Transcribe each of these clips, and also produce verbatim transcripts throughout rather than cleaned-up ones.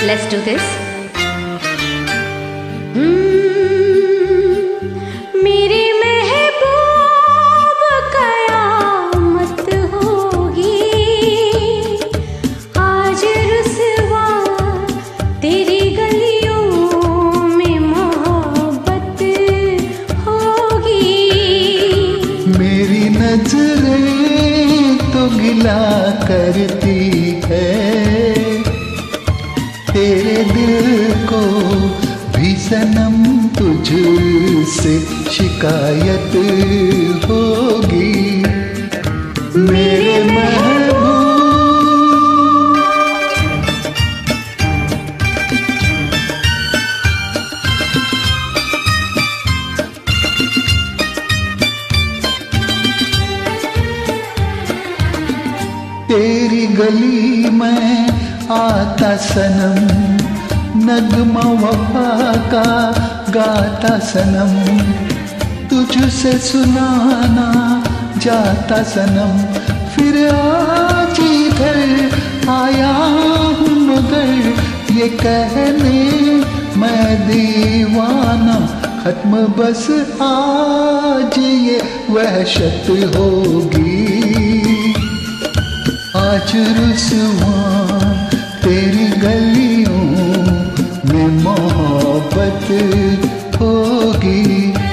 Let's do this. मेरी महबूब कयामत होगी, आज रुसवा तेरी गलियों में मोहब्बत होगी। मेरी नजरें तो गिला करती है, तेरे दिल को भी सनम तुझसे शिकायत होगी। मेरे महबूब तेरी गली में आता सनम, नगमा वफा का गाता सनम, तुझसे सुनाना जाता सनम। फिर आज इधर आया हूँ मगर ये कहने मैं दीवाना, खत्म बस आज ये वहशत होगी। आज रुसवा तेरी गलियों में मोहब्बत होगी।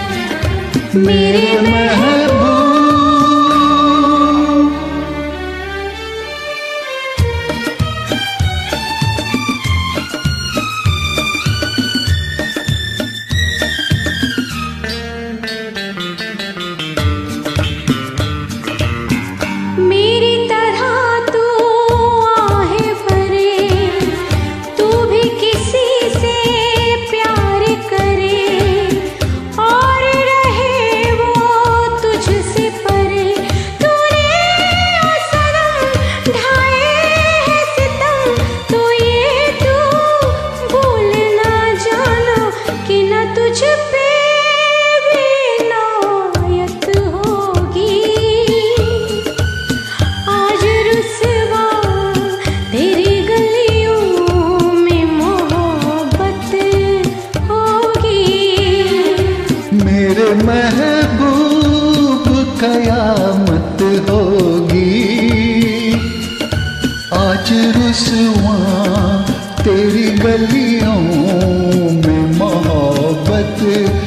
मेरे महबूब मेरी तरह तू आहे भरे, तू भी किसी से प्यार करे और रहे वो तुझसे परे। तूने सनम ढाए है सितम, तो ये तू भूल ना जाना कि न तुझ पे विनायत होगी। आज रुसवा तेरी गलियों में मोहब्बत होगी। मेरे महबूब कयामत होगी। आज रुसवा तेरी गलियों में मोहब्बत